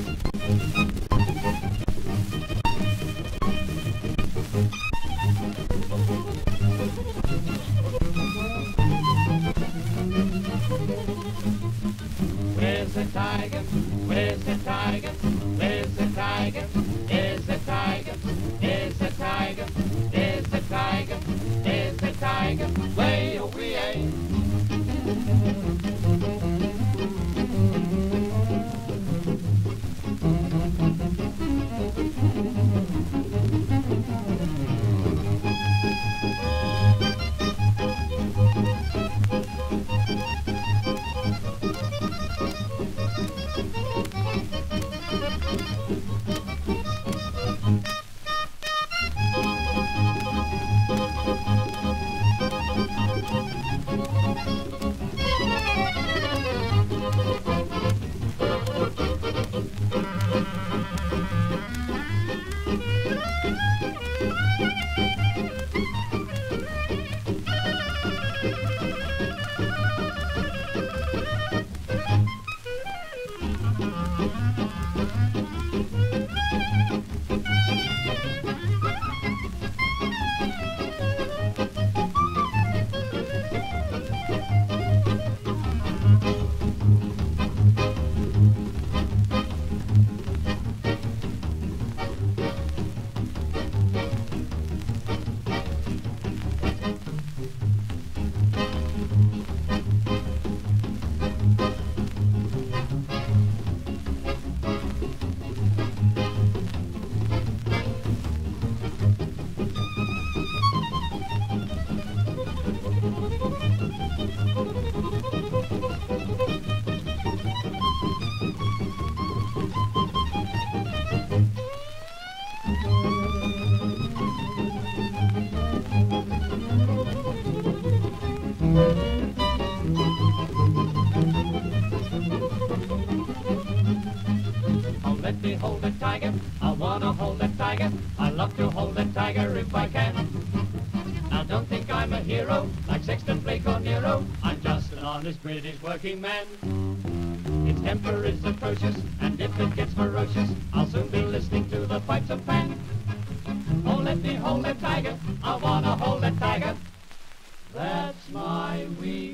Where's the tiger? Where's the tiger? Where's the tiger? There's the tiger. There's the tiger. There's the tiger. There's the tiger. Way away. Oh, let me hold the tiger. I wanna hold the tiger. I love to hold the tiger if I can. Now don't think I'm a hero like Sexton, Blake or Nero. I'm just an honest British working man. Its temper is atrocious, and if it gets ferocious, I'll soon be listening to the pipes of Pan. Oh, let me hold the tiger. I wanna hold the tiger. That's my week.